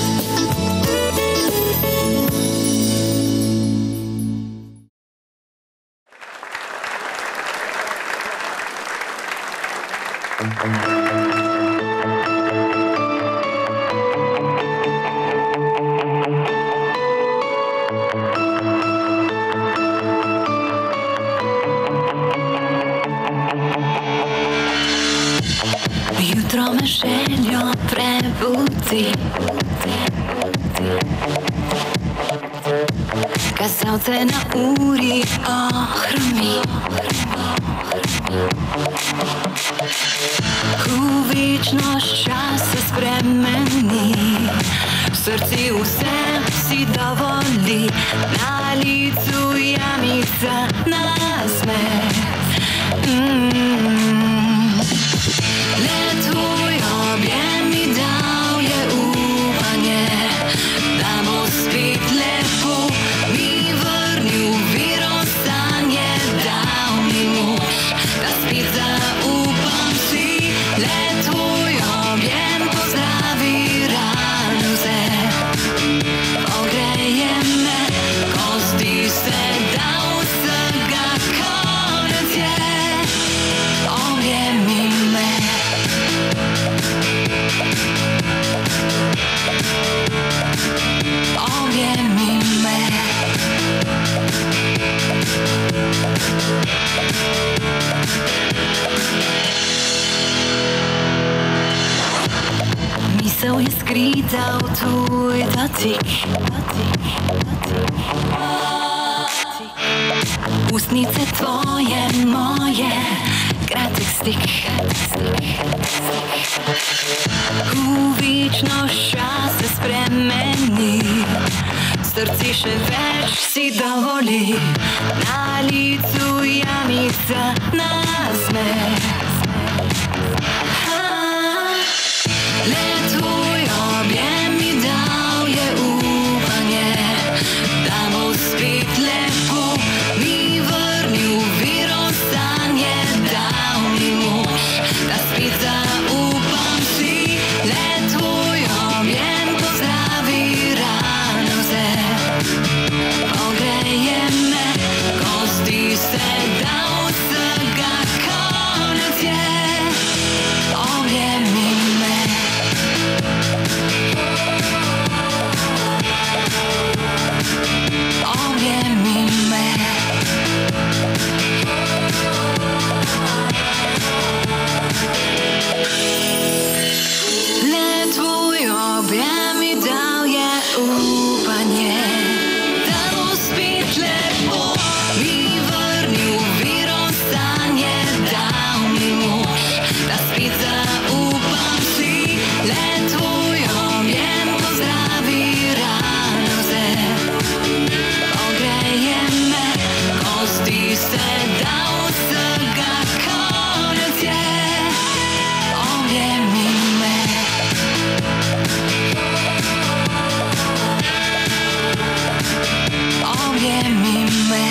Speaker 16: Jutro me željo prebudi, kazalce na uri ohrmi. V večnost čas se spremeni, v srci vse si dovoli, na licu jamica nasmeh. Mm. Le tvoj objem mi dal je upanje, da bo spet lepo mi vrnil viro stanje, dal mi moč, da spet zaupam si. Le tvoj objem pozdravi rane vse, ogreje me, kosti se da vsega konec je. Objemi me, objemi me. Misel je skrita v tvoj dotik, ustnice tvoje, moje, kratek stik. V večnost čas se spremeni, v srci še več si dovoli, na licu jamica nasmeh. Le tvoj objem mi dal je upanje, da bo spet lepo mi vrnil viro stanje, dal mi moč, da spet zaupam si. Le tvoj objem pozdravi rane vse, ogreje me, kosti se da vsega konec je. Objemi me, objemi me. Le tvoj objem mi dal je upanje, da bo spet lepo mi vrnil viro stanje, dal mi moč, da spet zaupam si. Le tvoj objem pozdravi rane vse, ogreje me, kosti se da vsega konec je. Objemi me, objemi me.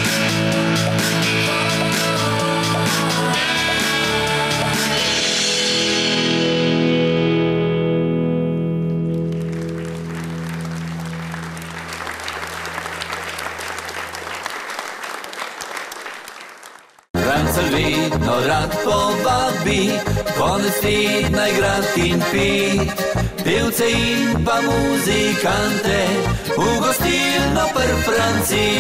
Speaker 1: Rancel vedno rad povabi, konec tedna igrat in pit, pevce in pa muzikante v gostilno pri Franci.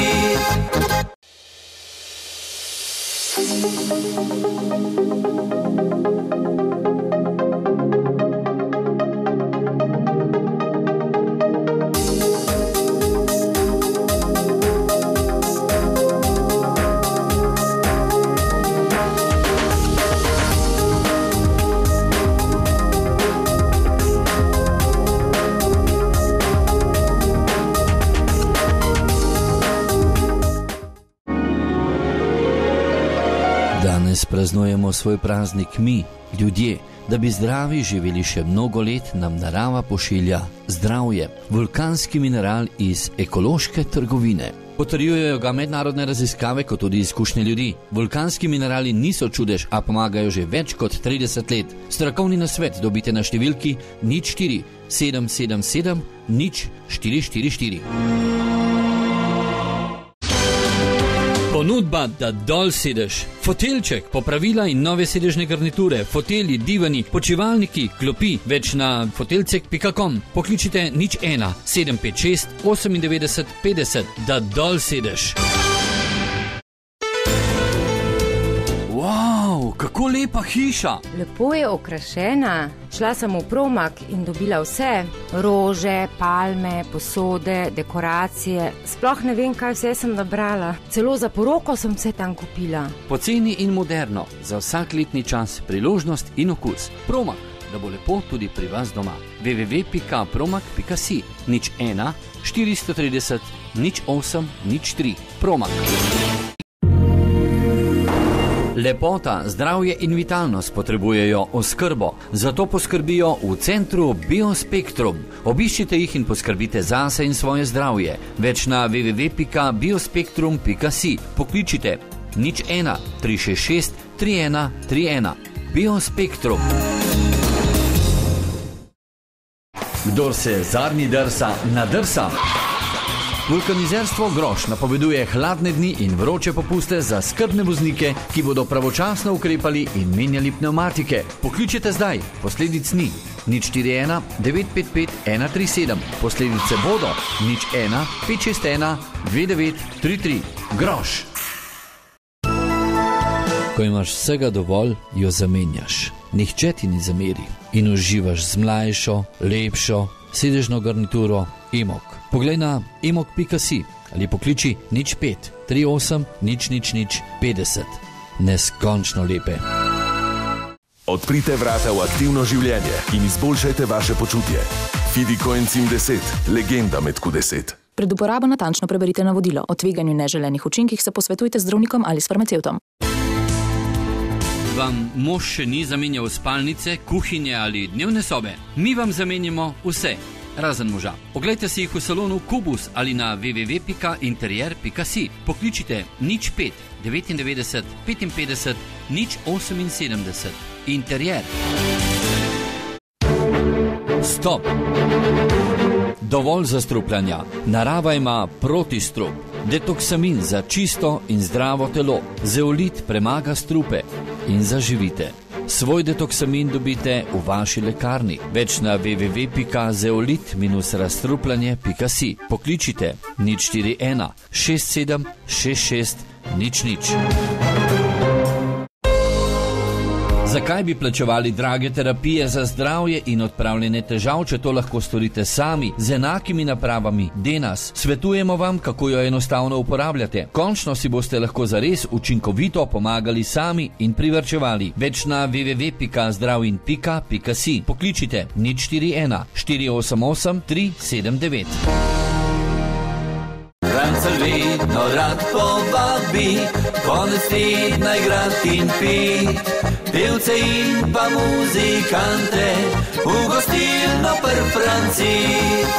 Speaker 8: Danes praznujemo svoj praznik mi, ljudje. Da bi zdravi živeli še mnogo let, nam narava pošilja zdravje, vulkanski mineral iz ekološke trgovine. Potrjujejo ga mednarodne raziskave, kot tudi izkušnje ljudi. Vulkanski minerali niso čudež, a pomagajo že več kot trideset let. Strokovni nasvet dobite na številki nič štiri sedem sedem sedem nič štiri štiri štiri. Ponudba, da dol sedeš. Foteljček, popravila in nove sedežne garniture, fotelji, divani, počivalniki, klopi, več na foteljcek pika com. Pokličite nič ena sedem pet šest devetdeset osem petdeset, da dol sedeš. Wow, kako lepa hiša!
Speaker 10: Lepo je okrašena. Šla sem v Promag in dobila vse. Rože, palme, posode, dekoracije. Sploh ne vem, kaj vse sem nabrala. Celo za poroko sem vse tam kupila.
Speaker 8: Poceni in moderno, za vsak letni čas, priložnost in okus. Promag, da bo lepo tudi pri vas doma. w w w pika promag pika si nič ena štiristo trideset nič osem nič tri. Promag. Lepota, zdravje in vitalnost potrebujejo oskrbo, zato poskrbijo v centru Biospektrum. Obiščite jih in poskrbite zase in svoje zdravje. Več na w w w pika biospektrum pika si. Pokličite nič ena tri šest šest tri ena tri ena. Biospektrum. Kdor se zadnji drsa, nadrsa. Vulkanizerstvo Groš napoveduje hladne dni in vroče popuste za skrbne voznike, ki bodo pravočasno ukrepali in menjali pnevmatike. Pokličite zdaj, posledic ni. nič štiri ena devet pet pet ena tri sedem. Posledice bodo nič ena pet šest ena dve devet tri tri. Groš. Ko imaš vsega dovolj, jo zamenjaš. Nihče ti ne zameri in uživaš z mlajšo, lepšo sedežno garnituro Emok. Poglej na emok pika si ali pokliči nič pet tri osem nič nič nič petdeset. Neskončno lepe.
Speaker 11: Odprite vrata v aktivno življenje in izboljšajte vaše počutje. Fidicoenzim deset, legenda med Q deset.
Speaker 12: Pred uporabo natančno preberite navodilo. O tveganju neželenih učinkih se posvetujte z zdravnikom ali s farmacevtom.
Speaker 8: Vam mož še ni zamenjal spalnice, kuhinje ali dnevne sobe? Mi vam zamenjamo vse, razen moža. Oglejte si jih v salonu Kubus ali na w w w pika interier pika si. Pokličite nič pet devetdeset petinpetdeset nič oseminsedemdeset. Interier. Stop. Dovolj zastrupljanja. Narava ima protistrup. Detoksamin za čisto in zdravo telo. Zeolit premaga strupe in zaživite. Svoj detoksamin dobite v vaši lekarni. Več na w w w pika zeolit razstrupljanje pika si. Pokličite nič štiri ena šest sedem šest šest nič nič. Zakaj bi plačevali drage terapije za zdravje in odpravljene težav, če to lahko storite sami z enakimi napravami Denas? Svetujemo vam, kako jo enostavno uporabljate. Končno si boste lahko zares učinkovito pomagali sami in privrčevali. Več na w w w pika zdravin pika si. Pokličite nič štiri ena štiri osem osem tri sedem devet.
Speaker 2: Rancel vedno rad povabi, konec tedna igrat in pit. Pevce in pa muzikante v gostilno pr Francit.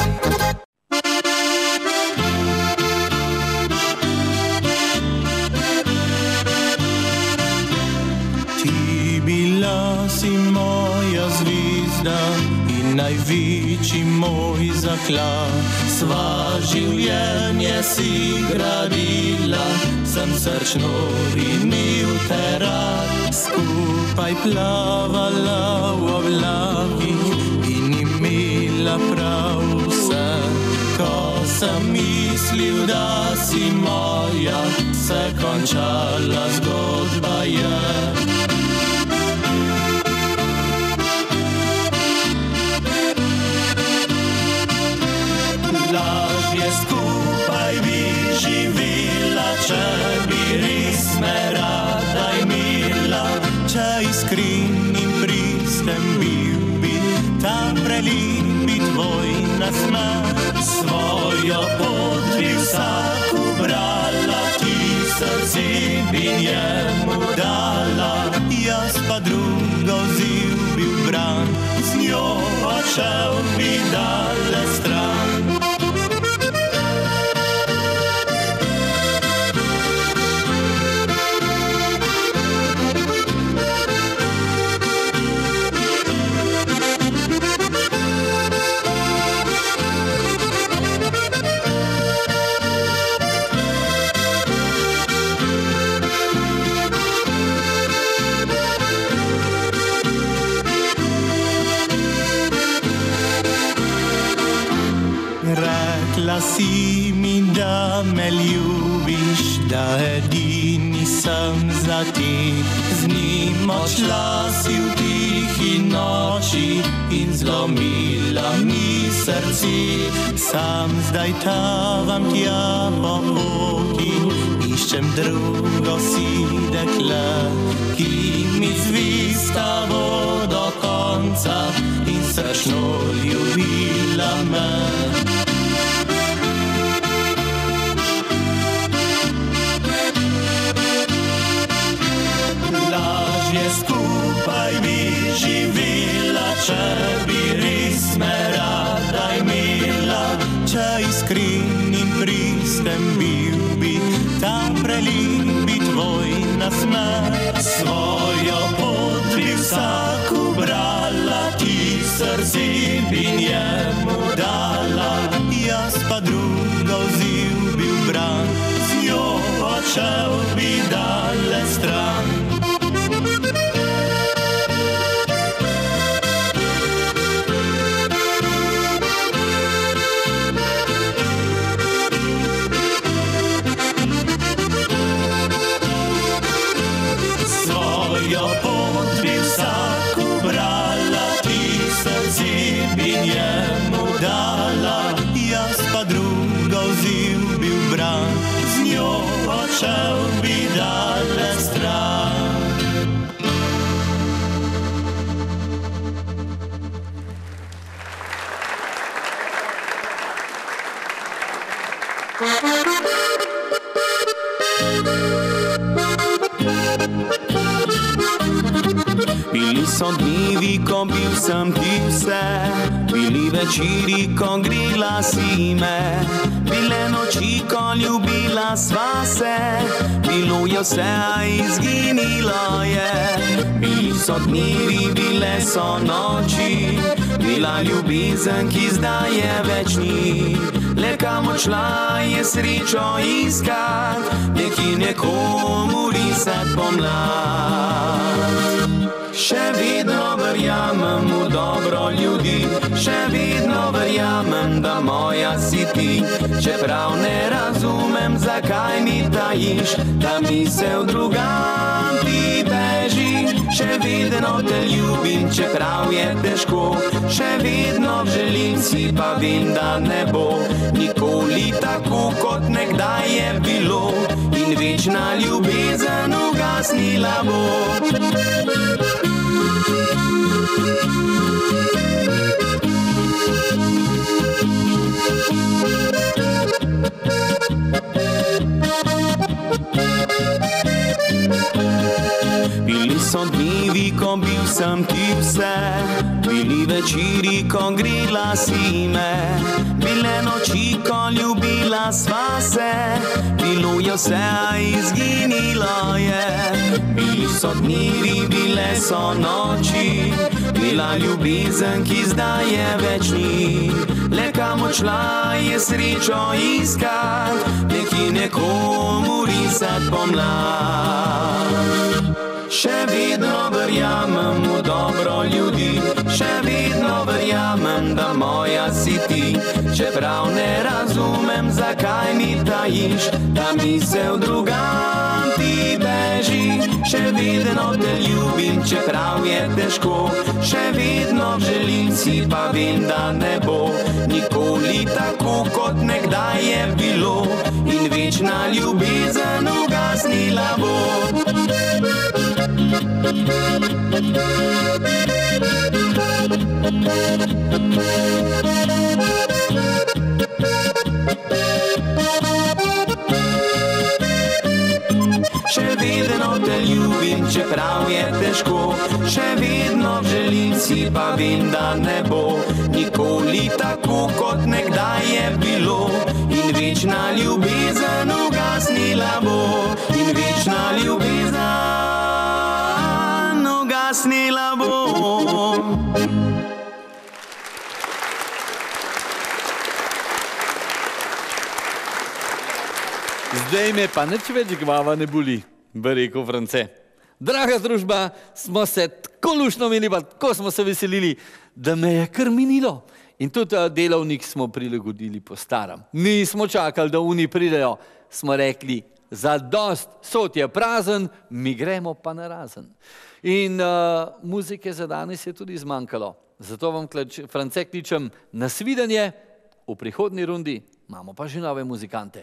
Speaker 17: Ti bila si moja zvezda in največji moj zaklad. Sva življenje si gradila, sem srčno imel te rad. Skupaj plavala v oblakih in imela prav vse. Ko sem mislil, da si moja, se končala zgodba je. Lažje skupaj bi živela, če bi res me rada imela. Če iskren in pristen bil bi ta prelepi tvoj nasmeh. Svojo pot bi vsak ubrala, ti srce bi njemu dala.
Speaker 2: odšel bi dale stran. Rekla si mi, da me ljubiš, da edini sem za te. Z njim odšla si v tihi noči in zlomila mi srce. Sam zdaj tavam tja po poti, iščem drugo si dekle, ki mi zvista bo do konca in strašno ljubila me. Skupaj bi živela, če bi res me rada imela, če iskren in pristen bil bi, tam prelin bi tvoj nasmeh. Svojo pot bi vsak ubrala, ti srce bi njemu dala, jaz pa drugo vzil bi ubran, z njo odšel bi dale stran. Svojo pot bi vsak ubrala, ti srce bi njemu dala, jaz pa drugo vzil bi ubran, z njo odšel bi dale stran. Bili so dnevi, ko bil sem ti vse, bili večeri, ko grela si me, bile noči, ko ljubila sva se, bilo je vse, a izginilo je. Bili so dnevi, bile so noči, bila ljubezen, ki zdaj je več ni. Le kam odšla je srečo iskat, neki nekomu risat pomlad. Še vedno verjamem v dobro ljudi, še vedno verjamem, da moja si ti, čeprav ne razumem, zakaj mi tajiš, da misel drugam ti beži. Še vedno te ljubim, čeprav je težko, še vedno želim si, pa vem, da ne bo nikoli tako, kot nekdaj je bilo, in večna ljubezen ugasnila bo. Bili so dnevi, ko bil sem ti vse, bili večeri, ko grela si me, bile noči, ko ljubila sva se, bilo je vse, a izginilo je. Bili so dnevi, bile so noči, bila ljubezen, ki zdaj je več ni. Le kam odšla je srečo iskat, neki nekomu risat pomlad. Še vedno verjamem v dobro ljudi, še vedno verjamem, da moja si ti, čeprav ne razumem, zakaj mi tajiš, da misel drugam ti beži. Še vedno te ljubim, čeprav je težko, še vedno želim si, pa vem, da ne bo nikoli tako, kot nekdaj je bilo, in večna ljubezen ugasnila bo. Še vedno te ljubim, čeprav je težko. Še vedno želim si, pa vem, da ne bo nikoli tako, kot nekdaj je bilo. In večna ljubezen ugasnila bo, in večna ljubezen ugasnila bo.
Speaker 1: Zdaj me pa nič več glava ne boli, bi rekel France. Draga družba, smo se tako lušno imeli, pa tako smo se veselili, da me je kar minilo. In tudi delovnik smo prilagodili po staram. Nismo čakali, da oni pridejo, smo rekli, zadost, sod je prazen, mi gremo pa na razen. In uh, muzike za danes je tudi zmanjkalo. Zato vam, France, kličem na svidenje, v prihodnji rundi imamo pa že nove muzikante.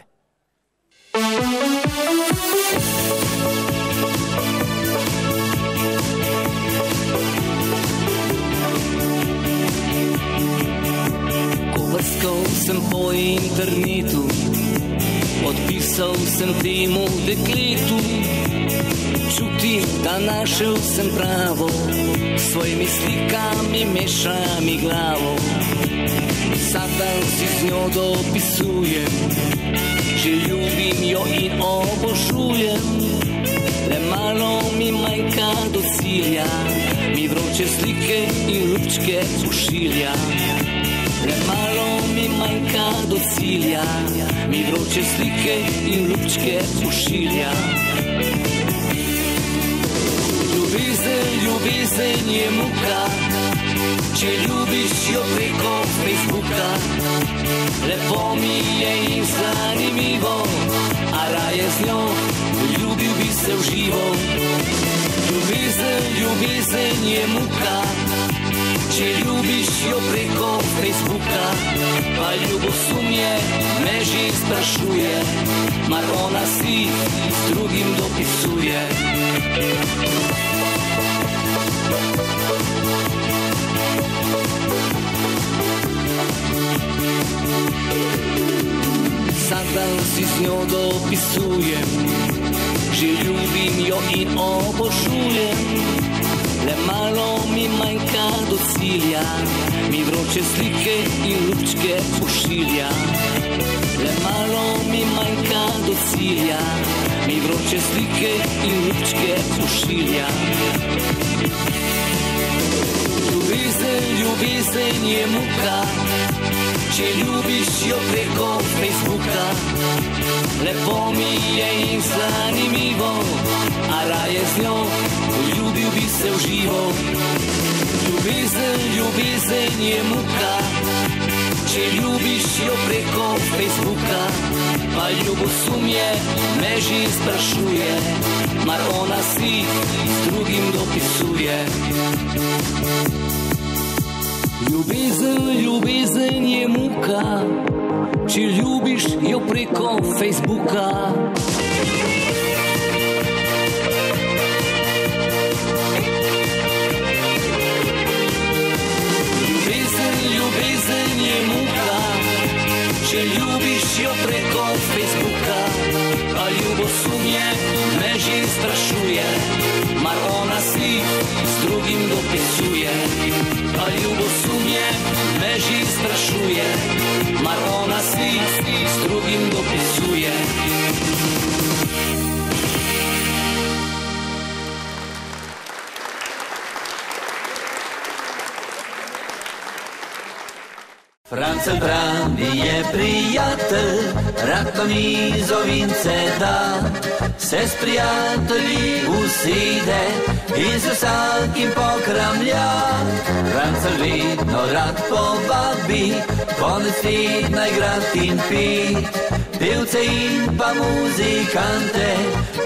Speaker 2: Ko brskal sem po internetu, odpisal sem temu dekletu. Čutim, da našel sem pravo, s svojimi slikami meša mi glavo. Vsak dan si z njo dopisujem, že ljubim jo in obožujem. Le malo mi manjka do cilja, mi vroče slike in ljubčke pošilja. Le malo mi manjka do cilja, mi vroče slike in ljubčke pošilja. Ljubezen, ljubezen je muka, če ljubiš jo preko Facebooka. Lepo mi je in zanimivo, a raje z njo ljubil bi se v živo. Ljubezen, ljubezen je muka, če ljubiš jo preko Facebooka. Pa ljubosumje me že sprašuje, mar ona si z drugim dopisuje. Vsak dan si z njo dopisujem, že ljubim jo in obožujem. Le malo mi manjka do cilja, mi vroče slike in ljubčke pošilja. Le malo mi manjka do cilja, mi vroče slike in ljubčke pošilja. Ljubezen, ljubezen je muka, če ljubiš jo preko Facebooka. Lepo mi je in zanimivo, a raje z njo ljubil bi se v živo. Ljubezen, ljubezen je muka, če ljubiš jo preko Facebooka. Pa ljubosumje me že sprašuje, mar ona si z drugim dopisuje. Ljubezen, ljubezen je muka, če ljubiš jo preko Facebooka. Ljubezen, ljubezen je muka, če ljubiš jo preko Facebooka. Pa ljubosumje me že sprašuje, mar ona si z drugim dopisuje. Pa ljubosumje me že sprašuje, mar ona si z drugim dopisuje.
Speaker 17: France pravi je prijatelj, rad pa mi zovince da. Se s prijatelji usede in se vsakim pokramlja. France vedno rad povabi, konec tedna igrat in pit. Pevce in pa muzikante,